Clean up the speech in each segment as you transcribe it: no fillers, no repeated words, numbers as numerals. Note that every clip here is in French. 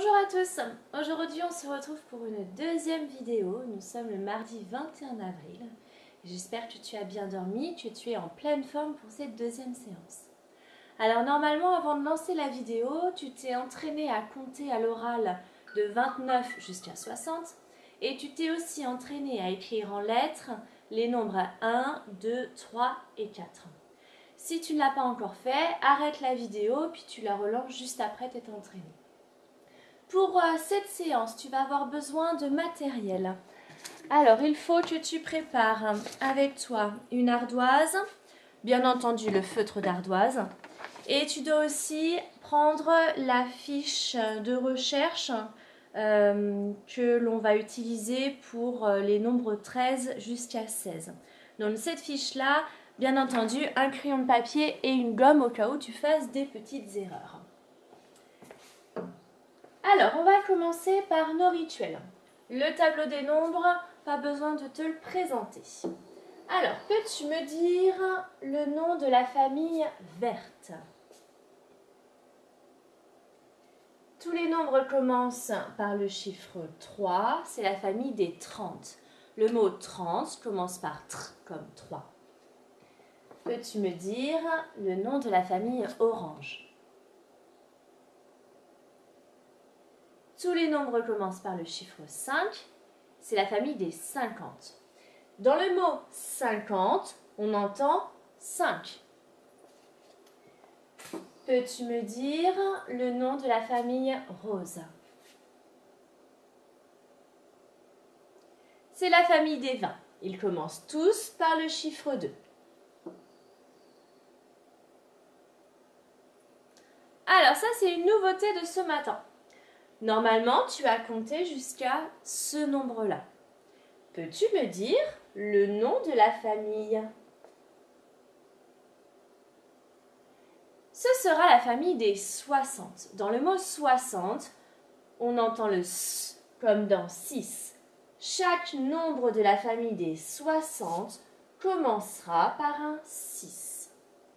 Bonjour à tous, aujourd'hui on se retrouve pour une deuxième vidéo. Nous sommes le mardi 21 avril. J'espère que tu as bien dormi, que tu es en pleine forme pour cette deuxième séance. Alors normalement avant de lancer la vidéo, tu t'es entraîné à compter à l'oral de 29 jusqu'à 60 et tu t'es aussi entraîné à écrire en lettres les nombres 1, 2, 3 et 4. Si tu ne l'as pas encore fait, arrête la vidéo puis tu la relances juste après t'être entraîné. Pour cette séance, tu vas avoir besoin de matériel. Alors, il faut que tu prépares avec toi une ardoise, bien entendu le feutre d'ardoise, et tu dois aussi prendre la fiche de recherche que l'on va utiliser pour les nombres 13 jusqu'à 16. Donc cette fiche-là, bien entendu, un crayon de papier et une gomme au cas où tu fasses des petites erreurs. Alors, on va commencer par nos rituels. Le tableau des nombres, pas besoin de te le présenter. Alors, peux-tu me dire le nom de la famille verte? Tous les nombres commencent par le chiffre 3, c'est la famille des 30. Le mot 30 commence par tr comme 3. Peux-tu me dire le nom de la famille orange? Tous les nombres commencent par le chiffre 5, c'est la famille des 50. Dans le mot 50, on entend 5. Peux-tu me dire le nom de la famille rose? C'est la famille des 20. Ils commencent tous par le chiffre 2. Alors ça, c'est une nouveauté de ce matin. Normalement, tu as compté jusqu'à ce nombre-là. Peux-tu me dire le nom de la famille? Ce sera la famille des 60. Dans le mot 60, on entend le S comme dans 6. Chaque nombre de la famille des 60 commencera par un 6.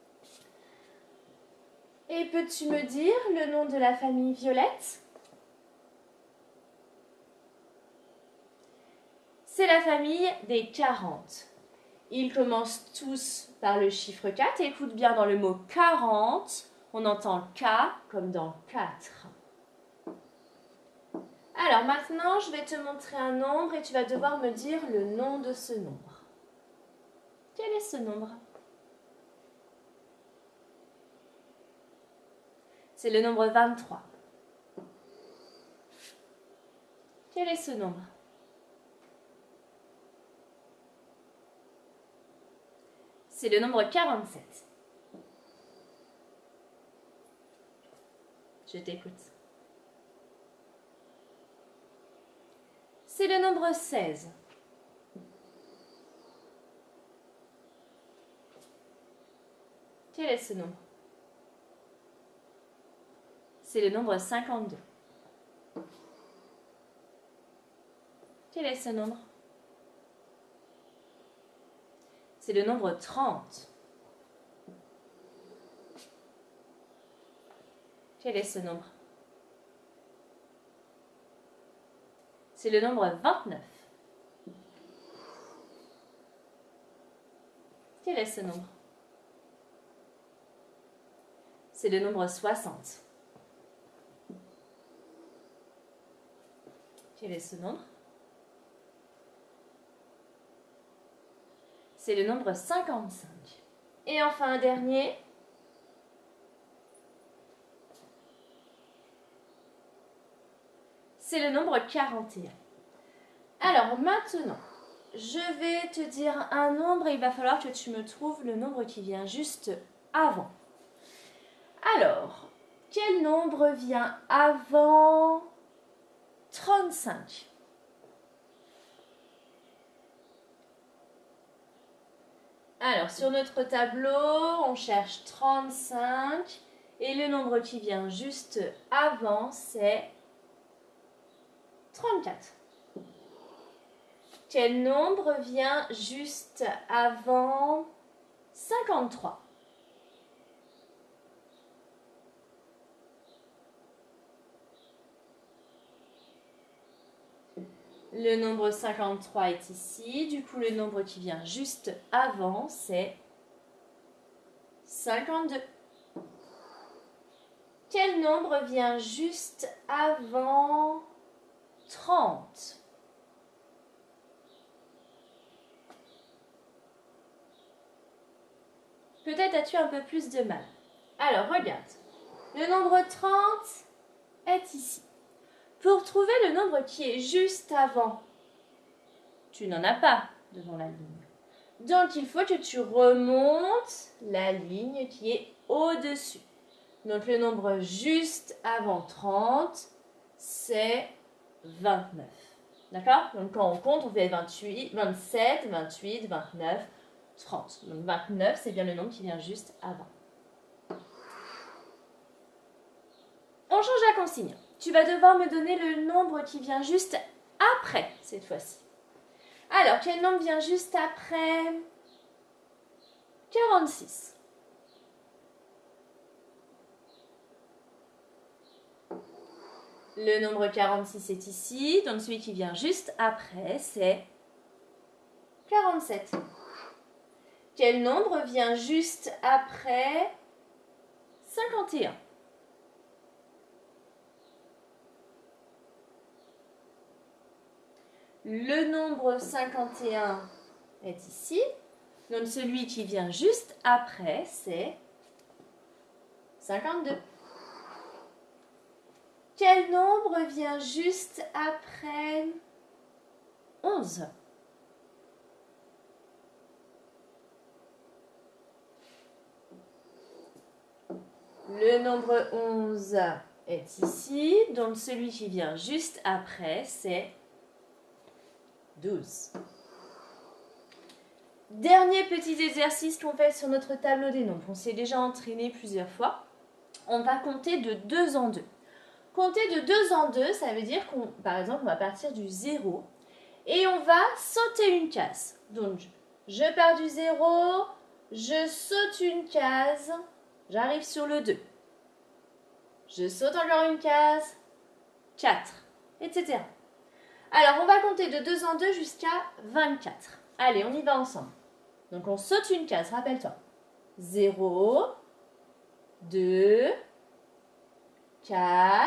Et peux-tu me dire le nom de la famille violette? C'est la famille des 40. Ils commencent tous par le chiffre 4. Écoute bien, dans le mot 40, on entend K comme dans 4. Alors maintenant, je vais te montrer un nombre et tu vas devoir me dire le nom de ce nombre. Quel est ce nombre? C'est le nombre 23. Quel est ce nombre? C'est le nombre 47. Je t'écoute. C'est le nombre 16. Quel est ce nombre? C'est le nombre 52. Quel est ce nombre? C'est le nombre 30. Quel est ce nombre? C'est le nombre 29. Quel est ce nombre? C'est le nombre 60. Quel est ce nombre? C'est le nombre 55. Et enfin un dernier. C'est le nombre 41. Alors maintenant, je vais te dire un nombre et il va falloir que tu me trouves le nombre qui vient juste avant. Alors, quel nombre vient avant 35? Alors, sur notre tableau, on cherche 35 et le nombre qui vient juste avant, c'est 34. Quel nombre vient juste avant 53? Le nombre 53 est ici. Du coup, le nombre qui vient juste avant, c'est 52. Quel nombre vient juste avant 30? Peut-être as-tu un peu plus de mal. Alors, regarde. Le nombre 30 est ici. Pour trouver le nombre qui est juste avant, tu n'en as pas devant la ligne. Donc, il faut que tu remontes la ligne qui est au-dessus. Donc, le nombre juste avant 30, c'est 29. D'accord? Donc, quand on compte, on fait 28, 27, 28, 29, 30. Donc, 29, c'est bien le nombre qui vient juste avant. On change la consigne. Tu vas devoir me donner le nombre qui vient juste après, cette fois-ci. Alors, quel nombre vient juste après 46? Le nombre 46 est ici, donc celui qui vient juste après, c'est 47. Quel nombre vient juste après 51? Le nombre 51 est ici, donc celui qui vient juste après, c'est 52. Quel nombre vient juste après 11? Le nombre 11 est ici, donc celui qui vient juste après, c'est 12. Dernier petit exercice qu'on fait sur notre tableau des nombres. On s'est déjà entraîné plusieurs fois. On va compter de 2 en 2. Compter de 2 en 2, ça veut dire qu'on, par exemple, on va partir du 0 et on va sauter une case. Donc, je pars du 0, je saute une case, j'arrive sur le 2. Je saute encore une case, 4, etc. Alors, on va compter de 2 en 2 jusqu'à 24. Allez, on y va ensemble. Donc, on saute une case, rappelle-toi. 0, 2, 4,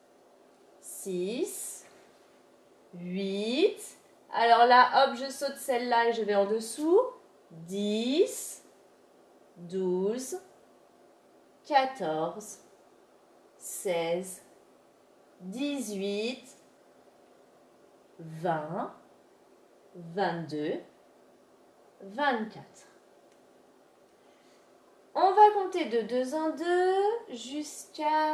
6, 8. Alors là, hop, je saute celle-là et je vais en dessous. 10, 12, 14, 16, 18, 20, 22, 24. On va compter de 2 en 2 jusqu'à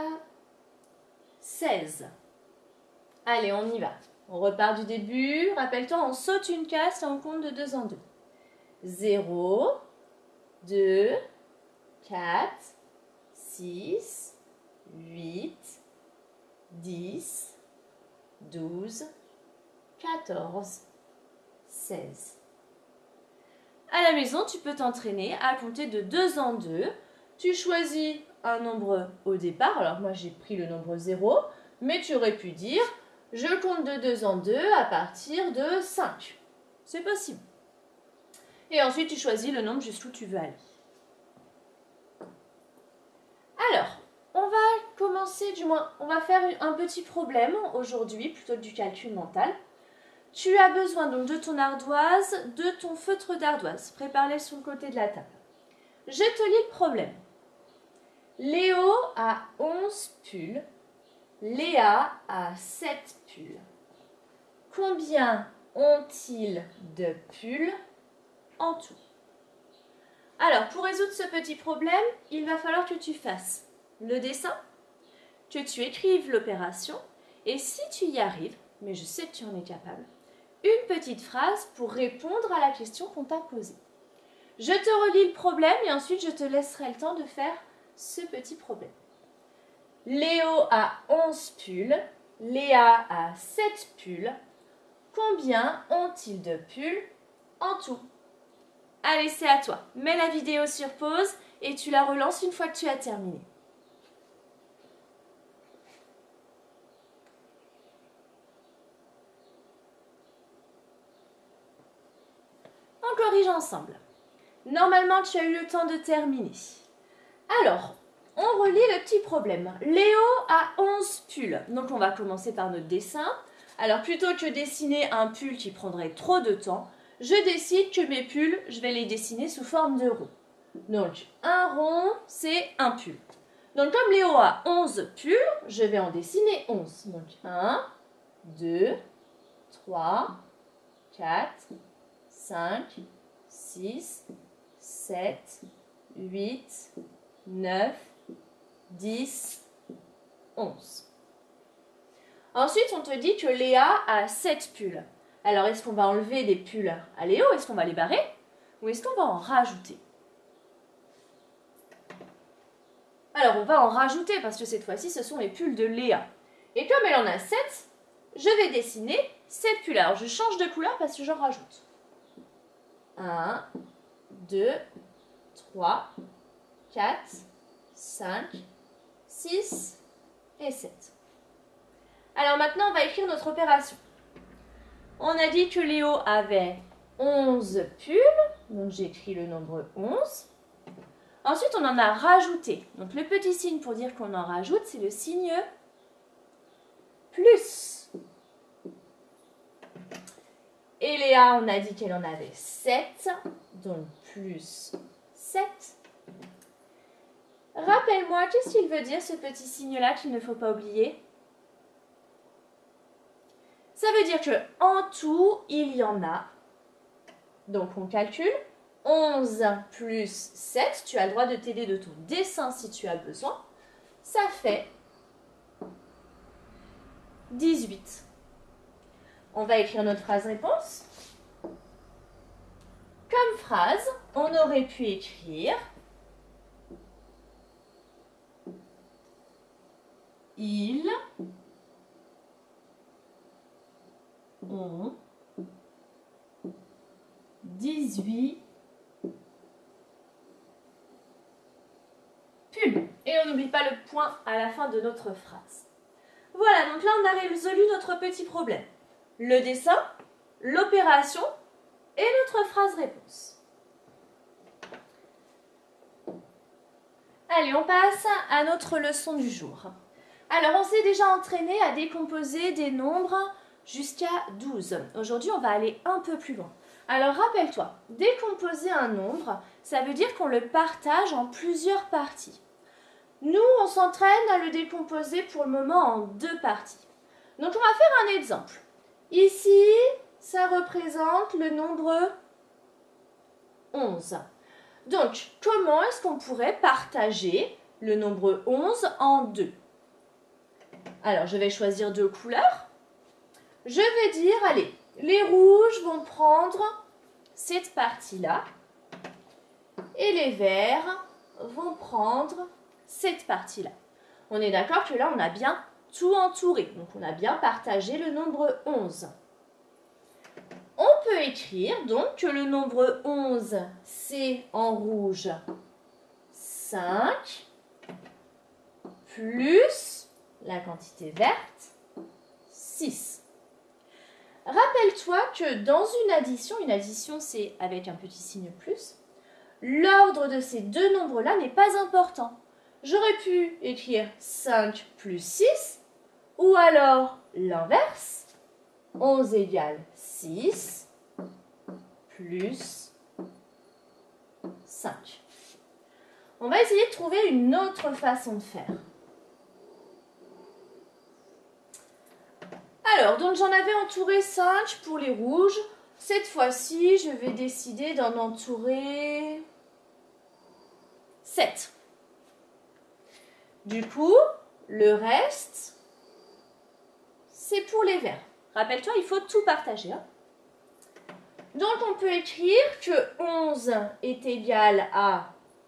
16. Allez, on y va. On repart du début. Rappelle-toi, on saute une case et on compte de 2 en 2. 0, 2, 4, 6, 8, 10, 12, 14, 16. À la maison, tu peux t'entraîner à compter de 2 en 2. Tu choisis un nombre au départ. Alors moi, j'ai pris le nombre 0, mais tu aurais pu dire, je compte de 2 en 2 à partir de 5. C'est possible. Et ensuite, tu choisis le nombre jusqu'où tu veux aller. Alors, on va commencer, du moins, on va faire un petit problème aujourd'hui, plutôt que du calcul mental. Tu as besoin donc de ton ardoise, de ton feutre d'ardoise. Prépare-les sur le côté de la table. Je te lis le problème. Léo a 11 pulls. Léa a 7 pulls. Combien ont-ils de pulls en tout? Alors, pour résoudre ce petit problème, il va falloir que tu fasses le dessin, que tu écrives l'opération, et si tu y arrives, mais je sais que tu en es capable, une petite phrase pour répondre à la question qu'on t'a posée. Je te relis le problème et ensuite je te laisserai le temps de faire ce petit problème. Léo a 11 pulls, Léa a 7 pulls. Combien ont-ils de pulls en tout? Allez, c'est à toi. Mets la vidéo sur pause et tu la relances une fois que tu as terminé. on corrige ensemble. Normalement, tu as eu le temps de terminer. Alors, on relit le petit problème. Léo a 11 pulls. Donc, on va commencer par notre dessin. Alors, plutôt que dessiner un pull qui prendrait trop de temps, je décide que mes pulls, je vais les dessiner sous forme de rond. Donc, un rond, c'est un pull. Donc, comme Léo a 11 pulls, je vais en dessiner 11. Donc, 1, 2, 3, 4, 5, 6, 7, 8, 9, 10, 11. Ensuite, on te dit que Léa a 7 pulls. Alors, est-ce qu'on va enlever des pulls à Léo? Est-ce qu'on va les barrer? Ou est-ce qu'on va en rajouter? Alors, on va en rajouter parce que cette fois-ci, ce sont les pulls de Léa. Et comme elle en a 7, je vais dessiner 7 pulls. Alors, je change de couleur parce que j'en rajoute. 1, 2, 3, 4, 5, 6 et 7. Alors maintenant, on va écrire notre opération. On a dit que Léo avait 11 pulls, donc j'écris le nombre 11. Ensuite, on en a rajouté. Donc le petit signe pour dire qu'on en rajoute, c'est le signe plus. Et Léa, on a dit qu'elle en avait 7, donc plus 7. Rappelle-moi, qu'est-ce qu'il veut dire ce petit signe-là qu'il ne faut pas oublier? Ça veut dire qu'en tout, il y en a. Donc on calcule. 11 plus 7, tu as le droit de t'aider de ton dessin si tu as besoin. Ça fait 18. On va écrire notre phrase réponse. Comme phrase, on aurait pu écrire ils ont 18 pulls. Et on n'oublie pas le point à la fin de notre phrase. Voilà, donc là on a résolu notre petit problème. Le dessin, l'opération et notre phrase réponse. Allez, on passe à notre leçon du jour. Alors, on s'est déjà entraîné à décomposer des nombres jusqu'à 12. Aujourd'hui, on va aller un peu plus loin. Alors, rappelle-toi, décomposer un nombre, ça veut dire qu'on le partage en plusieurs parties. Nous, on s'entraîne à le décomposer pour le moment en 2 parties. Donc, on va faire un exemple. Ici, ça représente le nombre 11. Donc, comment est-ce qu'on pourrait partager le nombre 11 en 2? Alors, je vais choisir 2 couleurs. Je vais dire, allez, les rouges vont prendre cette partie-là et les verts vont prendre cette partie-là. On est d'accord que là, on a bien tout entouré. Donc, on a bien partagé le nombre 11. On peut écrire donc que le nombre 11, c'est en rouge 5 plus la quantité verte 6. Rappelle-toi que dans une addition c'est avec un petit signe plus, l'ordre de ces deux nombres-là n'est pas important. J'aurais pu écrire 5 plus 6 ou alors l'inverse, 11 égale 6 plus 5. On va essayer de trouver une autre façon de faire. Alors, donc j'en avais entouré 5 pour les rouges. Cette fois-ci, je vais décider d'en entourer 7. Du coup, le reste, c'est pour les verts. Rappelle-toi, il faut tout partager. Hein. Donc, on peut écrire que 11 est égal à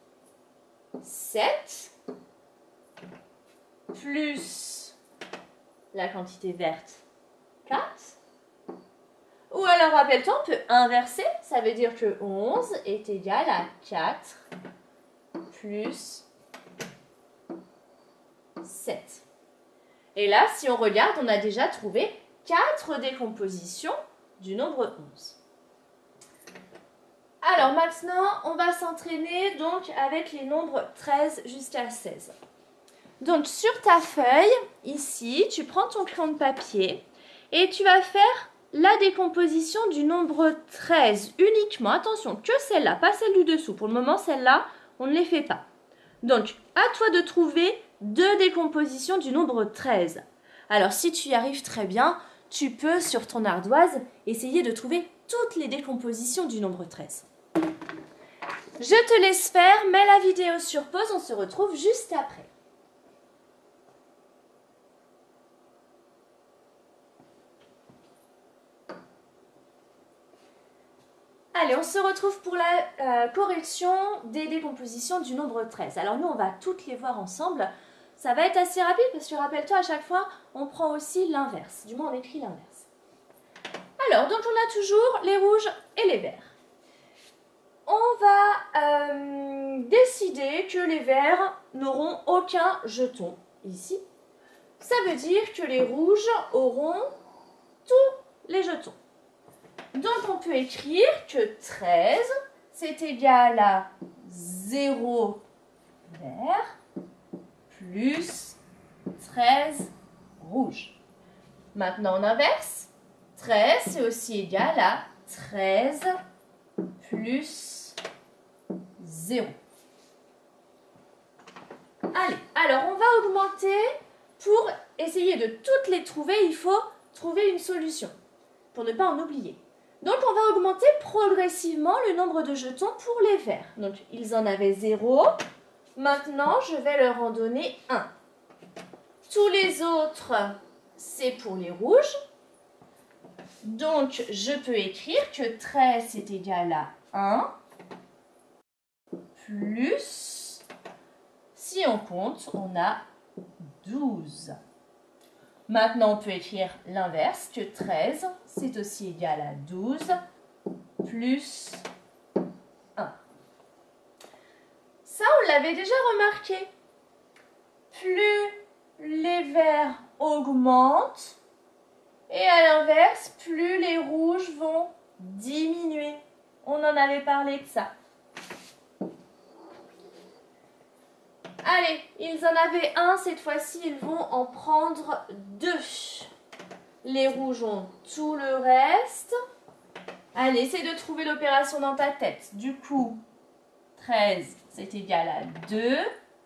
7 plus la quantité verte 4. Ou alors, rappelle-toi, on peut inverser. Ça veut dire que 11 est égal à 4 plus 7. Et là, si on regarde, on a déjà trouvé 4 décompositions du nombre 11. Alors maintenant, on va s'entraîner donc avec les nombres 13 jusqu'à 16. Donc sur ta feuille, ici, tu prends ton crayon de papier et tu vas faire la décomposition du nombre 13 uniquement. Attention, que celle-là, pas celle du dessous. Pour le moment, celle-là, on ne les fait pas. Donc, à toi de trouver deux décompositions du nombre 13. Alors, si tu y arrives très bien, tu peux, sur ton ardoise, essayer de trouver toutes les décompositions du nombre 13. Je te laisse faire, mets la vidéo sur pause, on se retrouve juste après. Allez, on se retrouve pour la correction des décompositions du nombre 13. Alors nous, on va toutes les voir ensemble. Ça va être assez rapide parce que rappelle-toi, à chaque fois, on prend aussi l'inverse. Du moins, on écrit l'inverse. Alors, donc on a toujours les rouges et les verts. On va décider que les verts n'auront aucun jeton ici. Ça veut dire que les rouges auront tous les jetons. Donc on peut écrire que 13, c'est égal à 0 vert plus 13 rouge. Maintenant on inverse. 13, c'est aussi égal à 13 plus 0. Allez, alors on va augmenter. Pour essayer de toutes les trouver, il faut trouver une solution pour ne pas en oublier. Donc on va augmenter progressivement le nombre de jetons pour les verts. Donc ils en avaient 0. Maintenant, je vais leur en donner 1. Tous les autres, c'est pour les rouges. Donc je peux écrire que 13 est égal à 1 plus, si on compte, on a 12. Maintenant, on peut écrire l'inverse, que 13, c'est aussi égal à 12 plus 1. Ça, on l'avait déjà remarqué. Plus les verts augmentent, et à l'inverse, plus les rouges vont diminuer. On en avait parlé de ça. Allez, ils en avaient un, cette fois-ci, ils vont en prendre 2. Les rouges ont tout le reste. Allez, essaie de trouver l'opération dans ta tête. Du coup, 13, c'est égal à 2,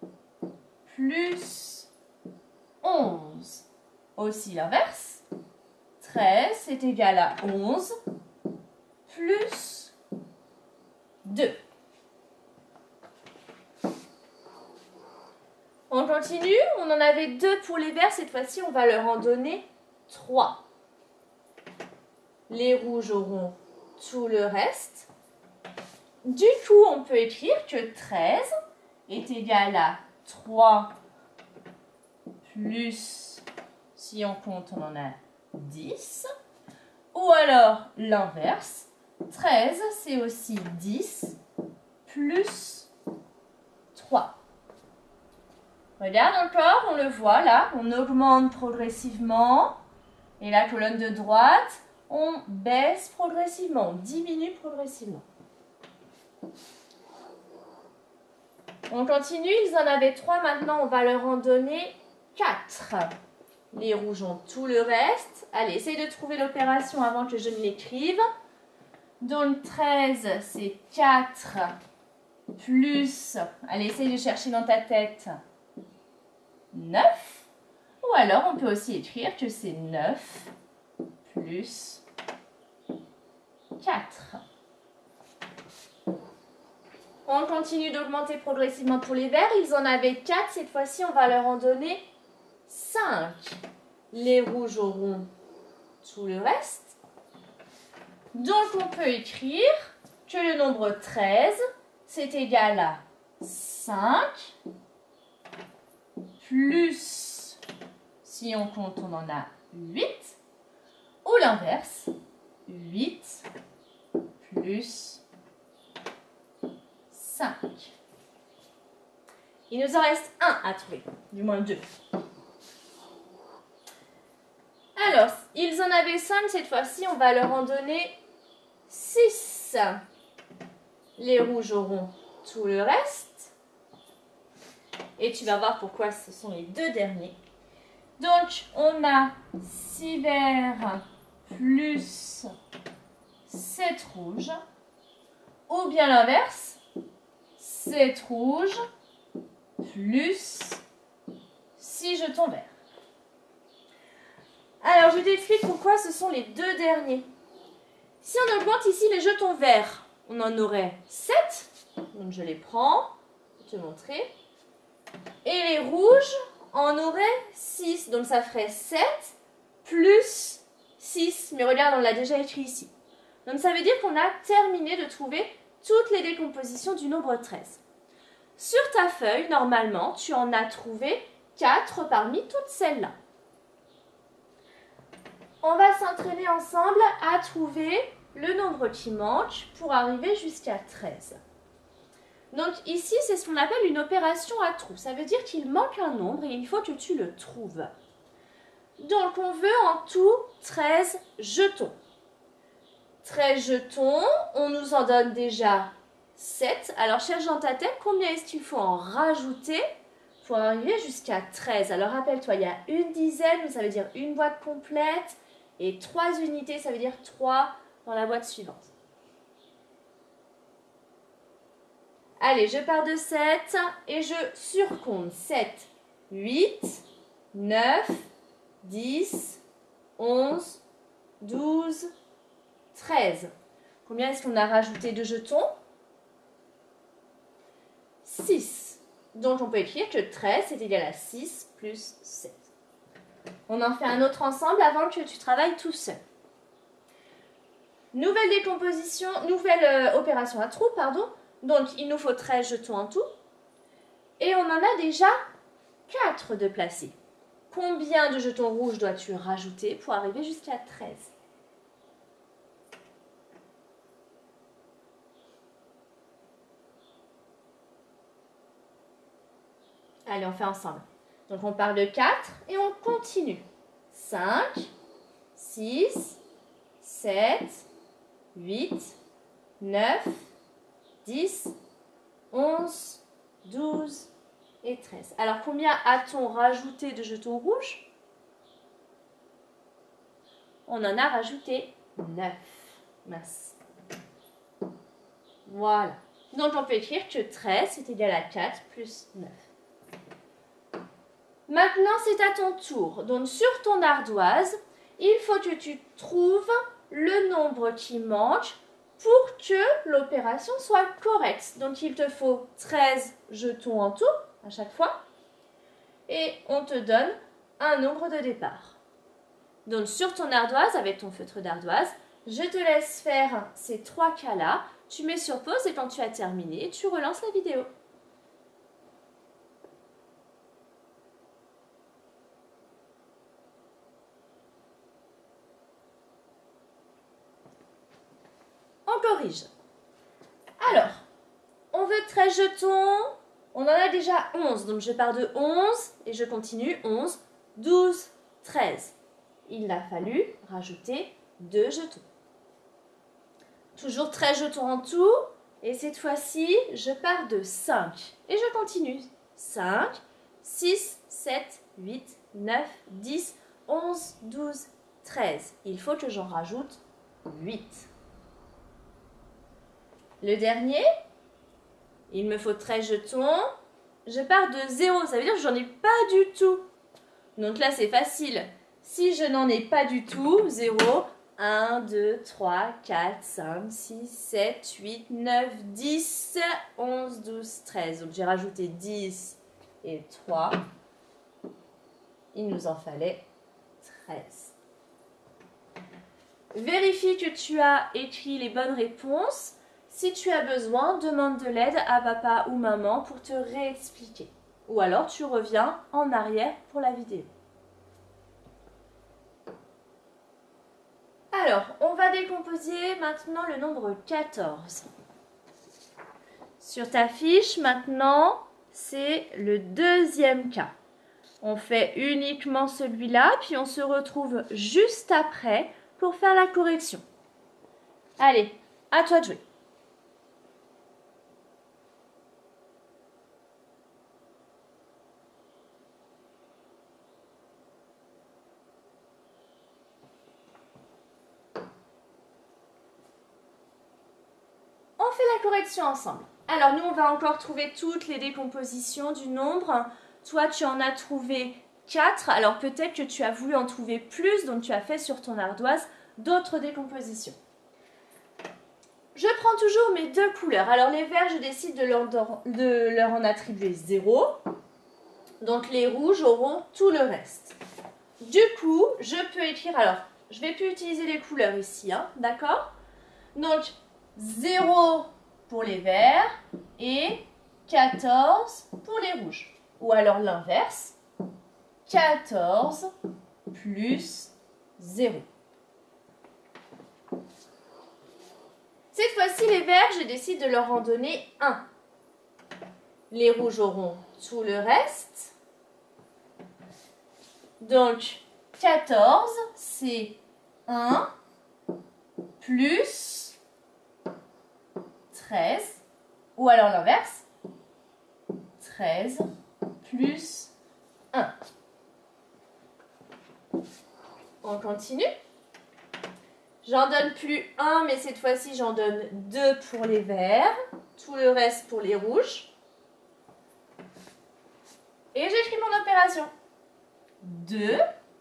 plus 11. Aussi l'inverse. 13, c'est égal à 11, plus 2. On continue, on en avait 2 pour les verts, cette fois-ci on va leur en donner 3. Les rouges auront tout le reste. Du coup, on peut écrire que 13 est égal à 3 plus, si on compte, on en a 10. Ou alors l'inverse, 13 c'est aussi 10 plus 3. Regarde encore, on le voit là, on augmente progressivement. Et la colonne de droite, on baisse progressivement, on diminue progressivement. On continue, ils en avaient 3, maintenant on va leur en donner 4. Les rouges ont tout le reste. Allez, essaye de trouver l'opération avant que je ne l'écrive. Donc 13, c'est 4 plus, allez, essaye de chercher dans ta tête, 9. Ou alors, on peut aussi écrire que c'est 9 plus 4. On continue d'augmenter progressivement pour les verts. Ils en avaient 4. Cette fois-ci, on va leur en donner 5. Les rouges auront tout le reste. Donc, on peut écrire que le nombre 13, c'est égal à 5 plus, si on compte, on en a 8. Ou l'inverse, 8 plus 5. Il nous en reste 1 à trouver, du moins 2. Alors, ils en avaient 5, cette fois-ci, on va leur en donner 6. Les rouges auront tout le reste. Et tu vas voir pourquoi ce sont les deux derniers. Donc, on a 6 verts plus 7 rouges. Ou bien l'inverse, 7 rouges plus 6 jetons verts. Alors, je t'explique pourquoi ce sont les deux derniers. Si on augmente ici les jetons verts, on en aurait 7. Donc, je les prends pour te montrer. Et les rouges en auraient 6. Donc, ça ferait 7 plus 6. Mais regarde, on l'a déjà écrit ici. Donc, ça veut dire qu'on a terminé de trouver toutes les décompositions du nombre 13. Sur ta feuille, normalement, tu en as trouvé 4 parmi toutes celles-là. On va s'entraîner ensemble à trouver le nombre qui manque pour arriver jusqu'à 13. Donc ici, c'est ce qu'on appelle une opération à trous. Ça veut dire qu'il manque un nombre et il faut que tu le trouves. Donc on veut en tout 13 jetons. 13 jetons, on nous en donne déjà 7. Alors cherche dans ta tête combien est-ce qu'il faut en rajouter pour arriver jusqu'à 13. Alors rappelle-toi, il y a une dizaine, ça veut dire une boîte complète, et 3 unités, ça veut dire 3 dans la boîte suivante. Allez, je pars de 7 et je surcompte. 7, 8, 9, 10, 11, 12, 13. Combien est-ce qu'on a rajouté de jetons? 6. Donc on peut écrire que 13 est égal à 6 plus 7. On en fait un autre ensemble avant que tu travailles tout seul. Nouvelle décomposition, nouvelle opération à trous, pardon. Donc il nous faut 13 jetons en tout. Et on en a déjà 4 de placés. Combien de jetons rouges dois-tu rajouter pour arriver jusqu'à 13? Allez, on fait ensemble. Donc, on part de 4 et on continue. 5, 6, 7, 8, 9, 10, 11, 12 et 13. Alors, combien a-t-on rajouté de jetons rouges? On en a rajouté 9. Mince. Voilà. Donc, on peut écrire que 13 est égal à 4 plus 9. Maintenant, c'est à ton tour. Donc, sur ton ardoise, il faut que tu trouves le nombre qui manque pour que l'opération soit correcte. Donc, il te faut 13 jetons en tout, à chaque fois. Et on te donne un nombre de départ. Donc, sur ton ardoise, avec ton feutre d'ardoise, je te laisse faire ces 3 cas-là. Tu mets sur pause et quand tu as terminé, tu relances la vidéo. On corrige. Alors, on veut 13 jetons. On en a déjà 11. Donc, je pars de 11 et je continue. 11, 12, 13. Il a fallu rajouter 2 jetons. Toujours 13 jetons en tout. Et cette fois-ci, je pars de 5. Et je continue. 5, 6, 7, 8, 9, 10, 11, 12, 13. Il faut que j'en rajoute 8. Le dernier, il me faut 13 jetons. Je pars de 0, ça veut dire que j'en ai pas du tout. Donc là, c'est facile. Si je n'en ai pas du tout, 0, 1, 2, 3, 4, 5, 6, 7, 8, 9, 10, 11, 12, 13. Donc j'ai rajouté 10 et 3. Il nous en fallait 13. Vérifie que tu as écrit les bonnes réponses. Si tu as besoin, demande de l'aide à papa ou maman pour te réexpliquer. Ou alors tu reviens en arrière pour la vidéo. Alors, on va décomposer maintenant le nombre 14. Sur ta fiche, maintenant, c'est le deuxième cas. On fait uniquement celui-là, puis on se retrouve juste après pour faire la correction. Allez, à toi de jouer. fait la correction ensemble. Alors, nous, on va encore trouver toutes les décompositions du nombre. Toi, tu en as trouvé 4. Alors, peut-être que tu as voulu en trouver plus, donc tu as fait sur ton ardoise d'autres décompositions. Je prends toujours mes deux couleurs. Alors, les verts, je décide de leur en attribuer 0. Donc, les rouges auront tout le reste. Du coup, je peux écrire... Alors, je ne vais plus utiliser les couleurs ici, hein, d'accord? Donc, 0 pour les verts et 14 pour les rouges. Ou alors l'inverse, 14 plus 0. Cette fois-ci, les verts, je décide de leur en donner 1. Les rouges auront tout le reste. Donc, 14, c'est 1 plus 13. Ou alors l'inverse, 13 plus 1. On continue. J'en donne plus 1, mais cette fois-ci, j'en donne 2 pour les verts. Tout le reste pour les rouges. Et j'écris mon opération. 2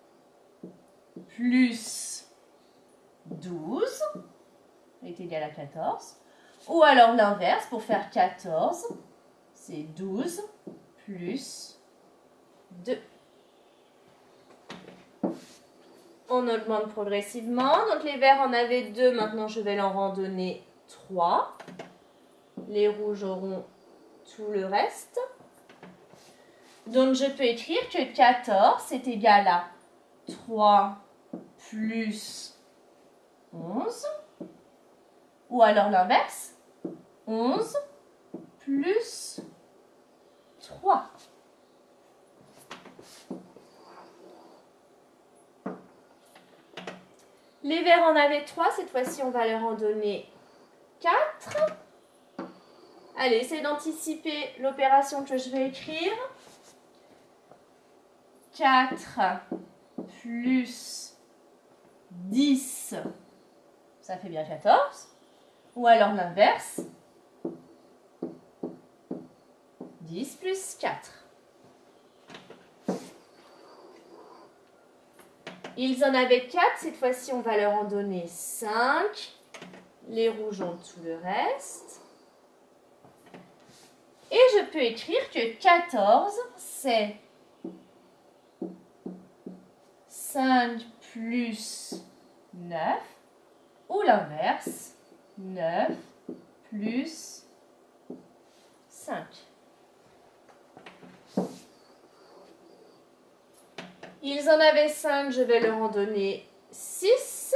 plus 12 est égal à 14. Ou alors l'inverse, pour faire 14, c'est 12 plus 2. On augmente progressivement. Donc les verts en avaient 2, maintenant je vais leur en donner 3. Les rouges auront tout le reste. Donc je peux écrire que 14 c'est égal à 3 plus 11. Ou alors l'inverse, 11 plus 3. Les verts en avaient 3, cette fois-ci on va leur en donner 4. Allez, essayez d'anticiper l'opération que je vais écrire. 4 plus 10, ça fait bien 14. Ou alors l'inverse, 10 plus 4. Ils en avaient 4, cette fois-ci on va leur en donner 5. Les rouges ont tout le reste. Et je peux écrire que 14, c'est 5 plus 9, ou l'inverse, 9 plus 5. Ils en avaient 5, je vais leur en donner 6.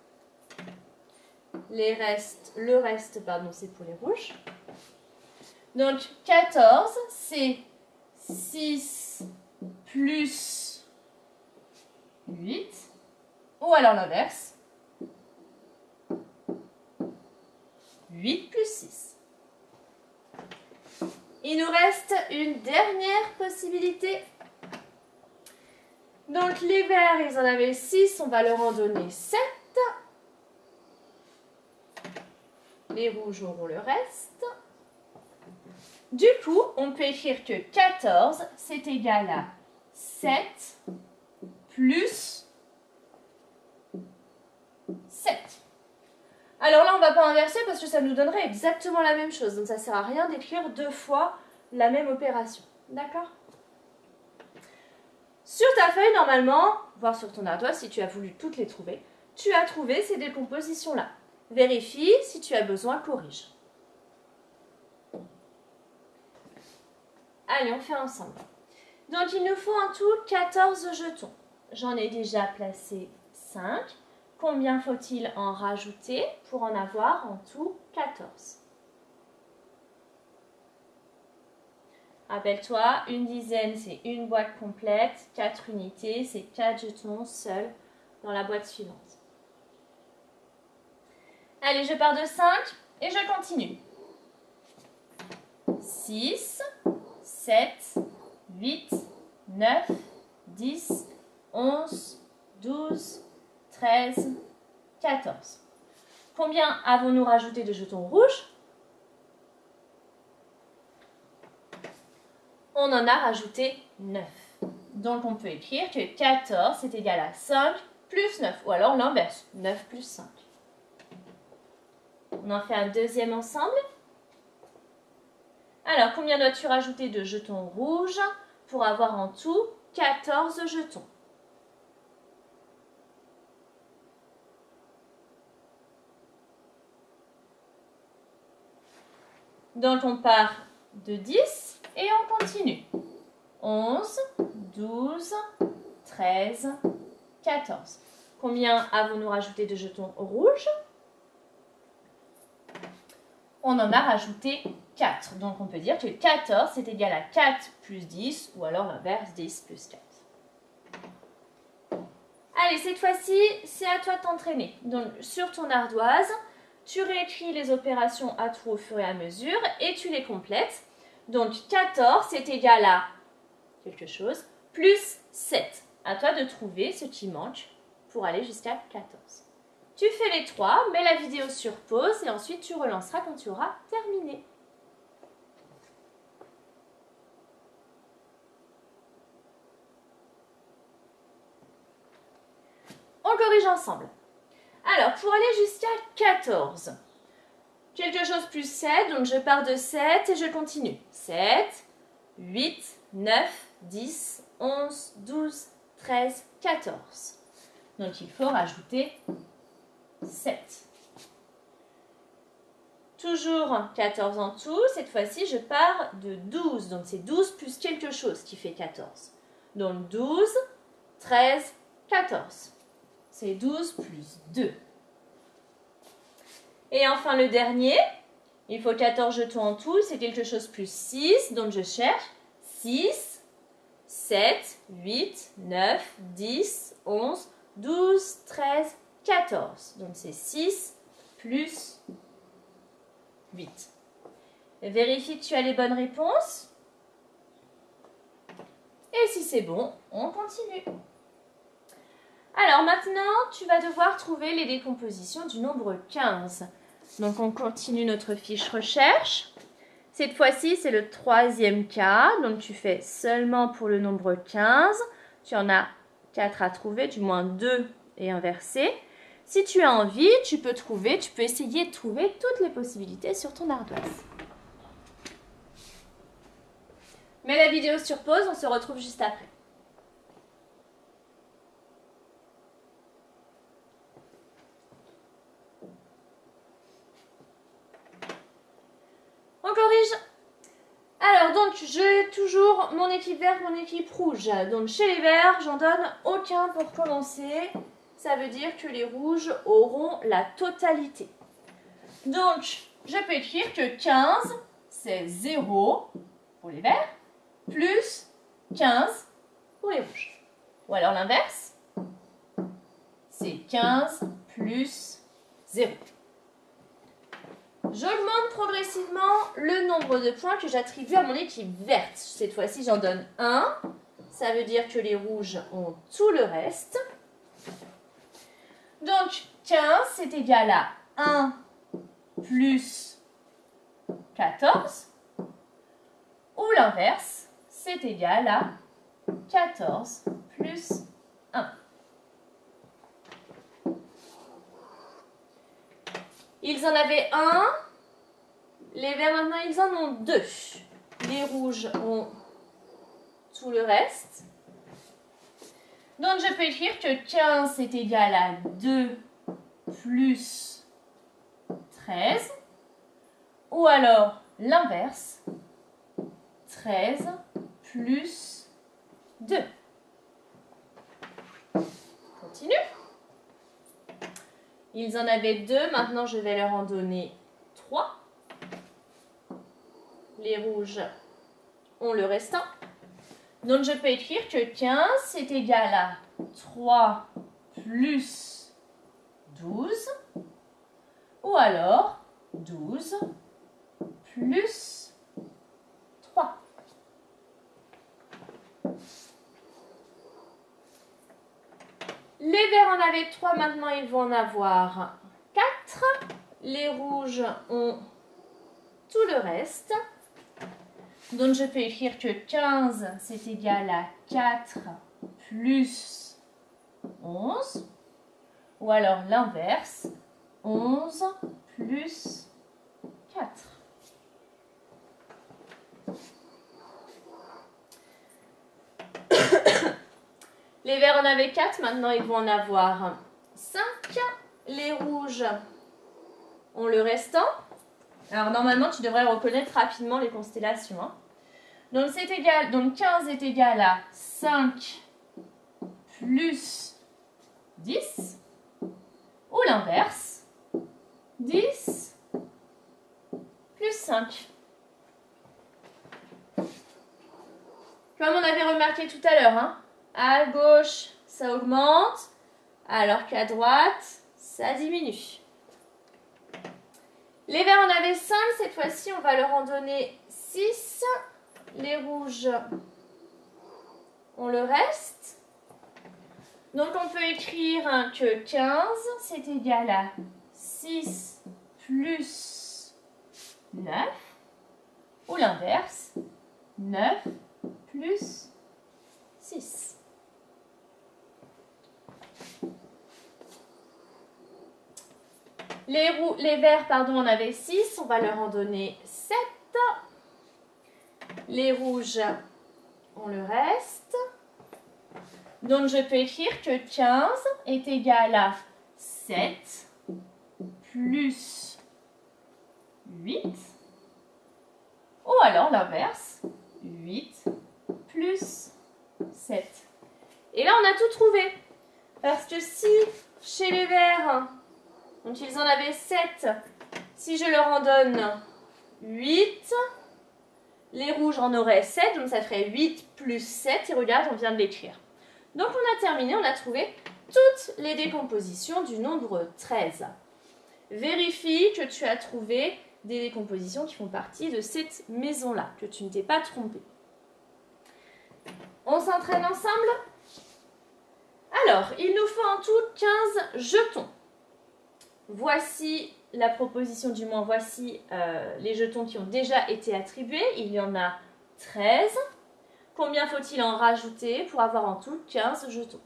Le reste, c'est pour les rouges. Donc 14, c'est 6 plus 8. Ou alors l'inverse, 8 plus 6. Il nous reste une dernière possibilité. Donc les verts, ils en avaient 6, on va leur en donner 7. Les rouges auront le reste. Du coup, on peut écrire que 14, c'est égal à 7 plus 7. Alors là, on ne va pas inverser parce que ça nous donnerait exactement la même chose. Donc ça ne sert à rien d'écrire 2 fois la même opération. D'accord ? Sur ta feuille, normalement, voire sur ton ardoise, si tu as voulu toutes les trouver, tu as trouvé ces décompositions-là. Vérifie, si tu as besoin, corrige. Allez, on fait ensemble. Donc, il nous faut en tout 14 jetons. J'en ai déjà placé 5. Combien faut-il en rajouter pour en avoir en tout 14? Rappelle-toi, une dizaine, c'est une boîte complète. 4 unités, c'est 4 jetons seuls dans la boîte suivante. Allez, je pars de 5 et je continue. 6, 7, 8, 9, 10, 11, 12, 13, 14. Combien avons-nous rajouté de jetons rouges? on en a rajouté 9. Donc on peut écrire que 14 est égal à 5 plus 9, ou alors l'inverse, 9 plus 5. On en fait un deuxième ensemble. Alors, combien dois-tu rajouter de jetons rouges pour avoir en tout 14 jetons? Donc, on part de 10 et on continue. 11, 12, 13, 14. Combien avons-nous rajouté de jetons rouges? On en a rajouté 4. Donc, on peut dire que 14 c'est égal à 4 plus 10, ou alors l'inverse, 10 plus 4. Allez, cette fois-ci, c'est à toi de t'entraîner. Donc, sur ton ardoise, tu réécris les opérations à trous au fur et à mesure et tu les complètes. Donc, 14 c'est égal à quelque chose, plus 7. À toi de trouver ce qui manque pour aller jusqu'à 14. Tu fais les 3, mets la vidéo sur pause et ensuite tu relanceras quand tu auras terminé. On corrige ensemble. Alors, pour aller jusqu'à 14, quelque chose plus 7, donc je pars de 7 et je continue. 7, 8, 9, 10, 11, 12, 13, 14. Donc, il faut rajouter 7. Toujours 14 en tout, cette fois-ci je pars de 12, donc c'est 12 plus quelque chose qui fait 14. Donc 12, 13, 14. C'est 12 plus 2. Et enfin le dernier, il faut 14 jetons en tout, c'est quelque chose plus 6, donc je cherche 6, 7, 8, 9, 10, 11, 12, 13, 14. Donc c'est 6 plus 8. Vérifie que tu as les bonnes réponses. Et si c'est bon, on continue. Alors maintenant, tu vas devoir trouver les décompositions du nombre 15. Donc on continue notre fiche recherche. Cette fois-ci, c'est le troisième cas. Donc tu fais seulement pour le nombre 15. Tu en as 4 à trouver, du moins 2 et inversé. Si tu as envie, tu peux essayer de trouver toutes les possibilités sur ton ardoise. Mets la vidéo sur pause, on se retrouve juste après. On corrige. Alors donc, j'ai toujours mon équipe verte, mon équipe rouge. Donc chez les verts, j'en donne aucun pour commencer. Ça veut dire que les rouges auront la totalité. Donc, je peux écrire que 15, c'est 0 pour les verts, plus 15 pour les rouges. Ou alors l'inverse, c'est 15 plus 0. J'augmente progressivement le nombre de points que j'attribue à mon équipe verte. Cette fois-ci, j'en donne 1. Ça veut dire que les rouges ont tout le reste. Donc, 15, c'est égal à 1 plus 14. Ou l'inverse, c'est égal à 14 plus 1. Ils en avaient 1. Les verts, maintenant, ils en ont 2. Les rouges ont tout le reste. Donc, je peux écrire que 15 est égal à 2 plus 13. Ou alors, l'inverse, 13 plus 2. Continue. Ils en avaient 2, maintenant je vais leur en donner 3. Les rouges ont le restant. Donc je peux écrire que 15 c'est égal à 3 plus 12. Ou alors 12 plus 3. Les verts en avaient 3, maintenant ils vont en avoir 4. Les rouges ont tout le reste. Donc, je peux écrire que 15, c'est égal à 4 plus 11. Ou alors l'inverse, 11 plus 4. Les verts en avaient 4, maintenant ils vont en avoir 5. Les rouges ont le restant. Alors normalement, tu devrais reconnaître rapidement les constellations. Hein. Donc, donc 15 est égal à 5 plus 10. Ou l'inverse, 10 plus 5. Comme on avait remarqué tout à l'heure, hein, à gauche, ça augmente, alors qu'à droite, ça diminue. Les verts en avaient 5, cette fois-ci, on va leur en donner 6. Les rouges ont le reste. Donc, on peut écrire que 15, c'est égal à 6 plus 9, ou l'inverse, 9 plus 6. Les verts, on avait 6, on va leur en donner 7. Les rouges ont le reste. Donc, je peux écrire que 15 est égal à 7 plus 8. Ou alors l'inverse, 8 plus 7. Et là, on a tout trouvé. Parce que si, chez les verts, donc ils en avaient 7, si je leur en donne 8, les rouges en auraient 7, donc ça ferait 8 plus 7. Et regarde, on vient de l'écrire. Donc, on a terminé, on a trouvé toutes les décompositions du nombre 13. Vérifie que tu as trouvé des décompositions qui font partie de cette maison-là, que tu ne t'es pas trompé. On s'entraîne ensemble? Alors, il nous faut en tout 15 jetons. Voici la proposition, du moins voici les jetons qui ont déjà été attribués. Il y en a 13. Combien faut-il en rajouter pour avoir en tout 15 jetons?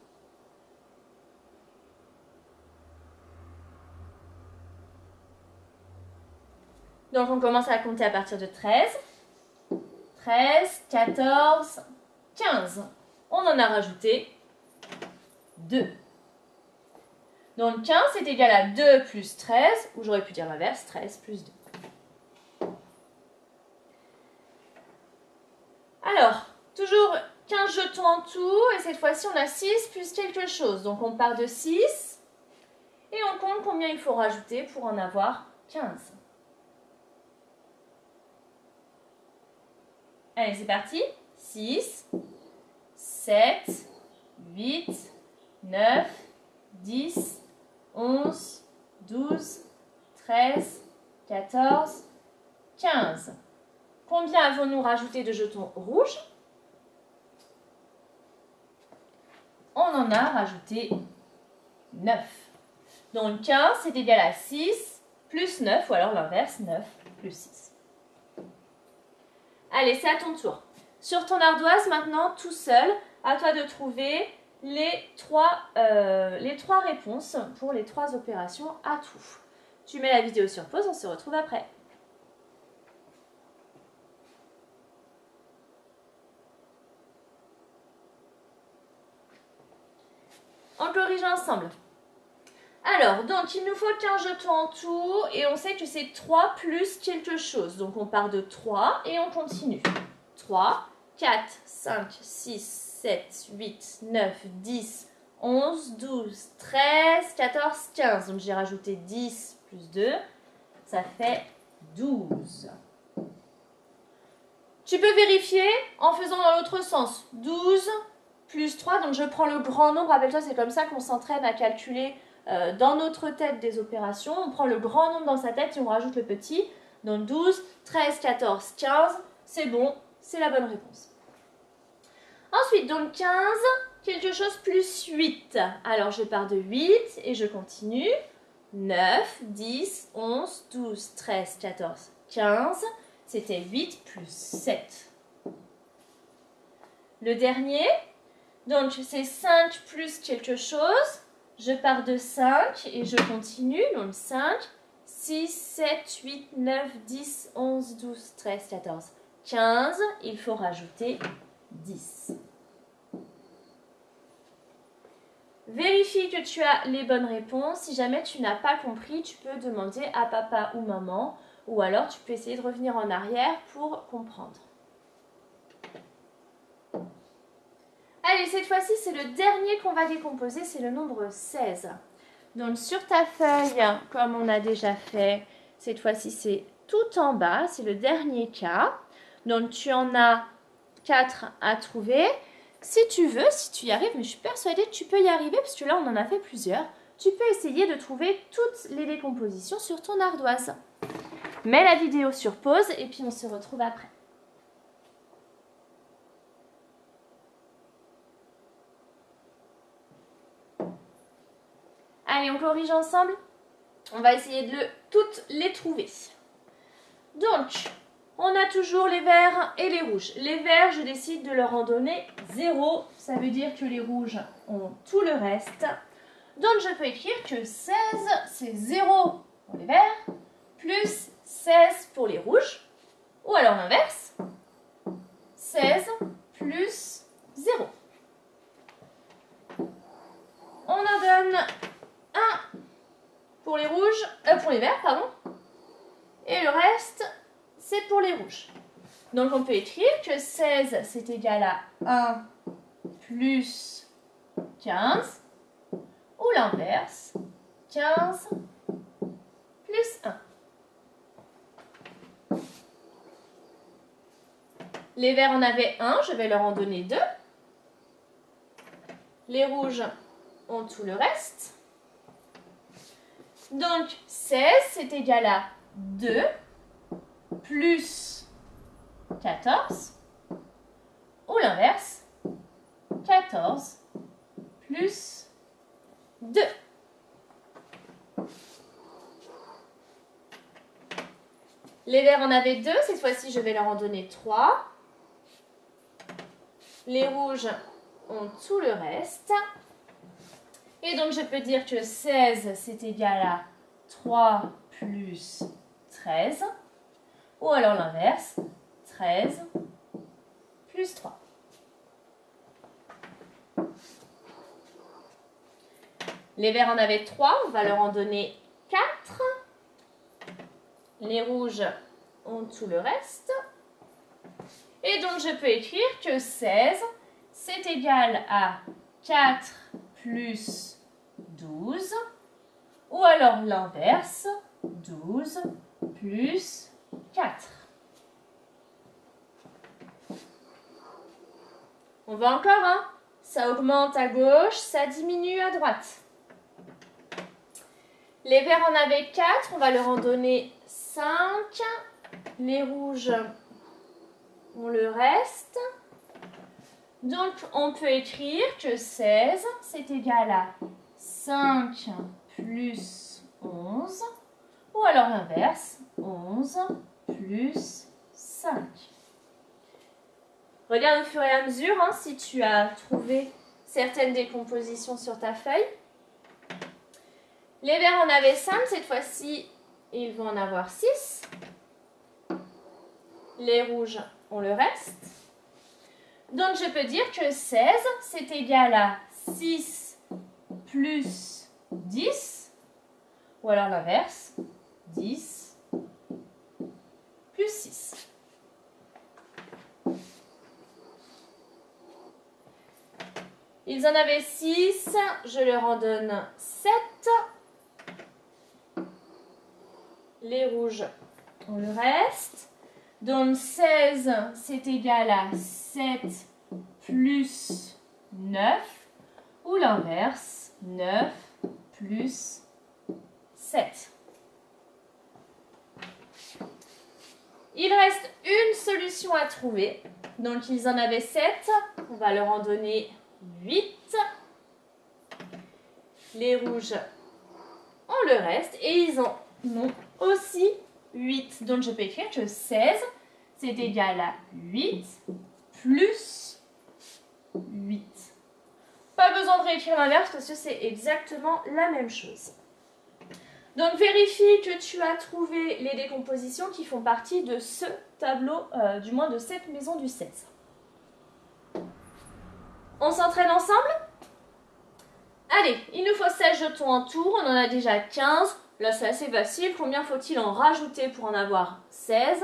Donc, on commence à compter à partir de 13. 13, 14, 15. On en a rajouté 2. Donc, 15 est égal à 2 plus 13, ou j'aurais pu dire l'inverse, 13 plus 2. Alors, toujours 15 jetons en tout, et cette fois-ci, on a 6 plus quelque chose. Donc, on part de 6, et on compte combien il faut rajouter pour en avoir 15. Allez, c'est parti. 6, 7, 8, 9, 10, 11, 12, 13, 14, 15. Combien avons-nous rajouté de jetons rouges? On en a rajouté 9. Donc 15, c'est égal à 6 plus 9, ou alors l'inverse, 9 plus 6. Allez, c'est à ton tour. Sur ton ardoise, maintenant, tout seul, à toi de trouver les trois réponses pour les 3 opérations à tout. Tu mets la vidéo sur pause, on se retrouve après. On corrige ensemble. Alors, donc, il nous faut 15 jetons en tout, et on sait que c'est 3 plus quelque chose. Donc, on part de 3 et on continue. 3, 4, 5, 6, 7, 8, 9, 10, 11, 12, 13, 14, 15. Donc, j'ai rajouté 10 plus 2, ça fait 12. Tu peux vérifier en faisant dans l'autre sens. 12 plus 3, donc je prends le grand nombre. Rappelle-toi, c'est comme ça qu'on s'entraîne à calculer dans notre tête des opérations. On prend le grand nombre dans sa tête et on rajoute le petit. Donc 12, 13, 14, 15, c'est bon, c'est la bonne réponse. Ensuite, donc 15, quelque chose plus 8. Alors je pars de 8 et je continue. 9, 10, 11, 12, 13, 14, 15. C'était 8 plus 7. Le dernier, donc c'est 5 plus quelque chose. Je pars de 5 et je continue. Donc 5, 6, 7, 8, 9, 10, 11, 12, 13, 14, 15. Il faut rajouter 10. Vérifie que tu as les bonnes réponses. Si jamais tu n'as pas compris, tu peux demander à papa ou maman. Ou alors tu peux essayer de revenir en arrière pour comprendre. Allez, cette fois-ci, c'est le dernier qu'on va décomposer, c'est le nombre 16. Donc, sur ta feuille, comme on a déjà fait, cette fois-ci, c'est tout en bas, c'est le dernier cas. Donc, tu en as 4 à trouver. Si tu veux, si tu y arrives, mais je suis persuadée que tu peux y arriver, parce que là, on en a fait plusieurs, tu peux essayer de trouver toutes les décompositions sur ton ardoise. Mets la vidéo sur pause et puis on se retrouve après. Allez, on corrige ensemble. On va essayer de toutes les trouver. Donc, on a toujours les verts et les rouges. Les verts, je décide de leur en donner 0. Ça veut dire que les rouges ont tout le reste. Donc, je peux écrire que 16, c'est 0 pour les verts, plus 16 pour les rouges. Ou alors l'inverse, 16 plus 0. On en donne 1 pour les rouges, pour les verts, pardon. Et le reste, c'est pour les rouges. Donc, on peut écrire que 16, c'est égal à 1 plus 15. Ou l'inverse, 15 plus 1. Les verts en avaient 1, je vais leur en donner 2. Les rouges ont tout le reste. Donc, 16, c'est égal à 2 plus 14. Ou l'inverse, 14 plus 2. Les verts en avaient 2, cette fois-ci, je vais leur en donner 3. Les rouges ont tout le reste. Et donc, je peux dire que 16, c'est égal à 3 plus 13. Ou alors l'inverse, 13 plus 3. Les verts en avaient 3, on va leur en donner 4. Les rouges ont tout le reste. Et donc, je peux écrire que 16, c'est égal à 4 plus 12. Ou alors l'inverse, 12 plus 4. On va encore, hein? Ça augmente à gauche, ça diminue à droite. Les verts en avaient 4, on va leur en donner 5. Les rouges ont le reste. Donc, on peut écrire que 16, c'est égal à 5 plus 11. Ou alors l'inverse, 11 plus 5. Regarde au fur et à mesure hein, si tu as trouvé certaines décompositions sur ta feuille. Les verts en avaient 5, cette fois-ci, ils vont en avoir 6. Les rouges ont le reste. Donc, je peux dire que 16, c'est égal à 6 plus 10. Ou alors l'inverse, 10 plus 6. Ils en avaient 6, je leur en donne 7. Les rouges ont le reste. Donc 16, c'est égal à 7 plus 9. Ou l'inverse, 9 plus 7. Il reste une solution à trouver. Donc ils en avaient 7, on va leur en donner 8. Les rouges ont le reste et ils en ont aussi 8. Donc je peux écrire que 16, c'est égal à 8 plus 8. Pas besoin de réécrire l'inverse parce que c'est exactement la même chose. Donc vérifie que tu as trouvé les décompositions qui font partie de ce tableau, du moins de cette maison du 16. On s'entraîne ensemble? Allez, il nous faut 16 jetons en tout, on en a déjà 15. Là c'est assez facile, combien faut-il en rajouter pour en avoir 16?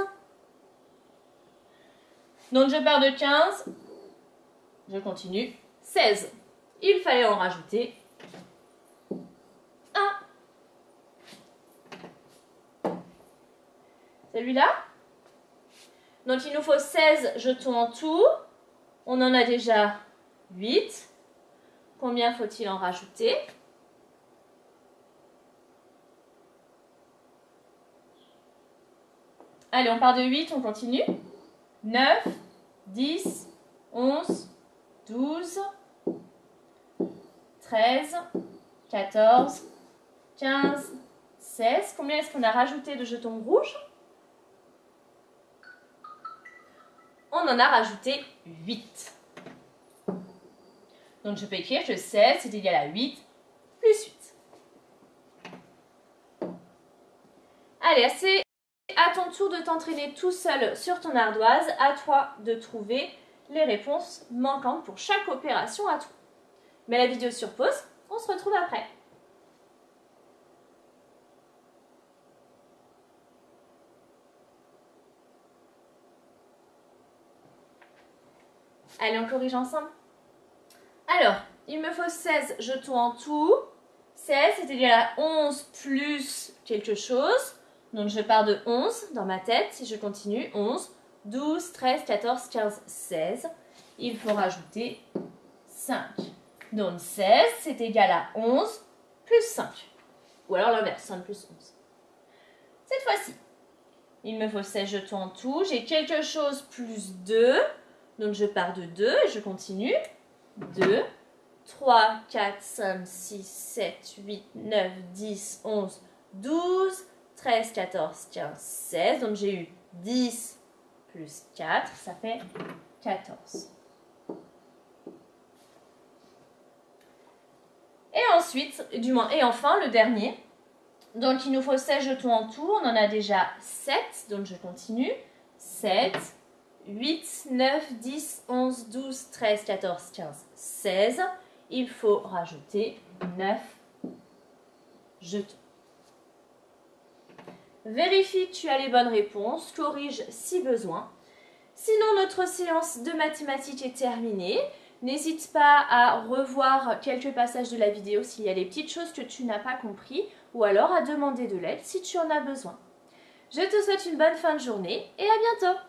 Donc je pars de 15, je continue, 16. Il fallait en rajouter 1. Celui-là. Donc il nous faut 16 jetons en tout. On en a déjà 8. Combien faut-il en rajouter? Allez, on part de 8, on continue. 9, 10, 11, 12, 13, 14, 15, 16. Combien est-ce qu'on a rajouté de jetons rouges? On en a rajouté 8. Donc je peux écrire que 16 c'est égal à 8 plus 8. Allez, c'est à ton tour de t'entraîner tout seul sur ton ardoise. À toi de trouver les réponses manquantes pour chaque opération à toi. Mets la vidéo sur pause, on se retrouve après. Allez, on corrige ensemble. Alors, il me faut 16 jetons en tout. 16, c'est égal à 11 plus quelque chose. Donc, je pars de 11 dans ma tête. Si je continue, 11, 12, 13, 14, 15, 16. Il faut rajouter 5. Donc, 16, c'est égal à 11 plus 5. Ou alors l'inverse, 5 plus 11. Cette fois-ci, il me faut 16 jetons en tout. J'ai quelque chose plus 2. Donc, je pars de 2 et je continue. 2, 3, 4, 5, 6, 7, 8, 9, 10, 11, 12, 13, 14, 15, 16. Donc j'ai eu 10 plus 4, ça fait 14. Et ensuite, et enfin le dernier. Donc il nous faut 16 jetons en tout, on en a déjà 7, donc je continue. 7, 8, 9, 10, 11, 12, 13, 14, 15, 16. Il faut rajouter 9 jetons. Vérifie que tu as les bonnes réponses, corrige si besoin. Sinon, notre séance de mathématiques est terminée. N'hésite pas à revoir quelques passages de la vidéo s'il y a des petites choses que tu n'as pas compris ou alors à demander de l'aide si tu en as besoin. Je te souhaite une bonne fin de journée et à bientôt!